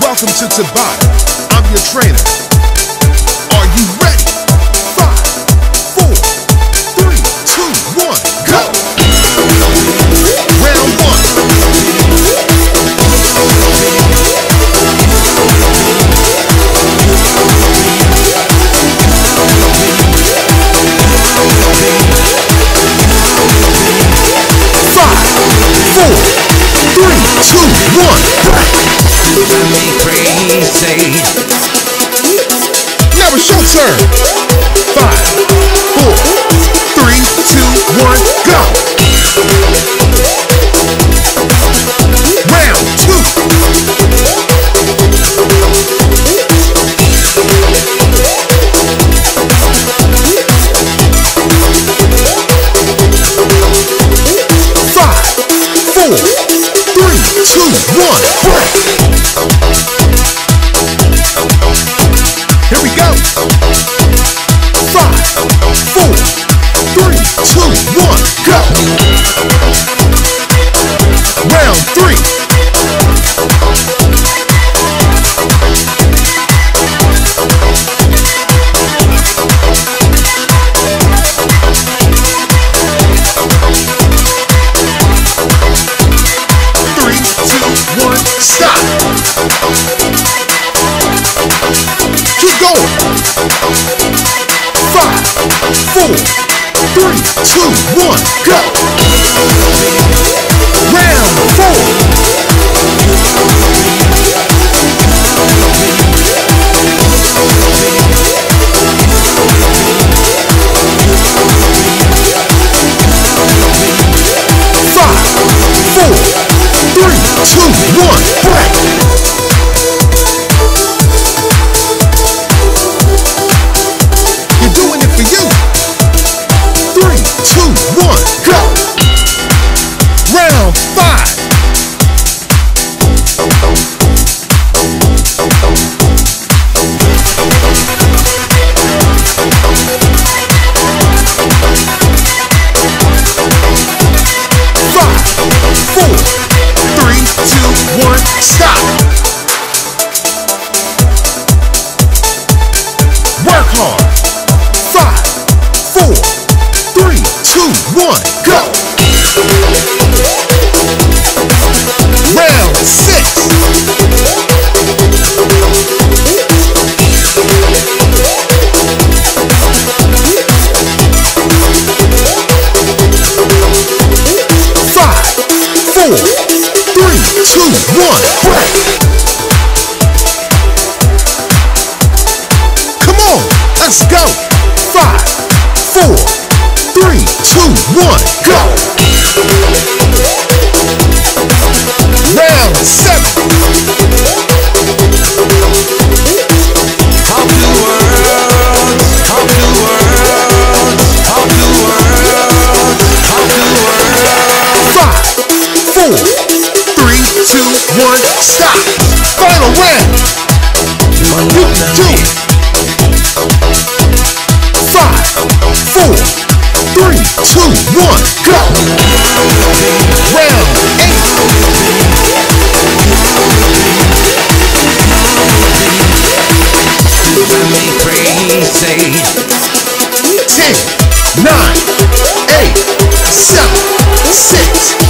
Welcome to Tabata. I'm your trainer. Are you ready? 5, 4, 3, 2, 1, go! Round 1. 5, 4, 3, 2, 1, crazy. Now it's your turn. 5, 4, 3, 2, 1, go. Round 2. 5, 4, 3, 2, 1, break. Here we go. 5, 4, 3, 2, 1, go. Round 3. 3, 2, 1, stop. Keep going. 5, 4, 3, 2, 1, go. Round 4. 5, 4, 3, 2, 1, break. You're doing it for you. 3, 2, 1, go. Round 5. 5, 4, 3, 2, 1, stop. Work hard. 5, 4, 3, 2, 1, go. Round 6. 5, 4, 3, 2, 1, break. Come on, let's go. 5, 4, 3, 2, 1, go. Round 7. Of the world, of the world, of the world, of the world. 5, 4, 3, 2, 1, stop. Final round. You can do it. 5, 4, 3, 2, 1, go. Round 8. 10, 9, 8, 7, 6,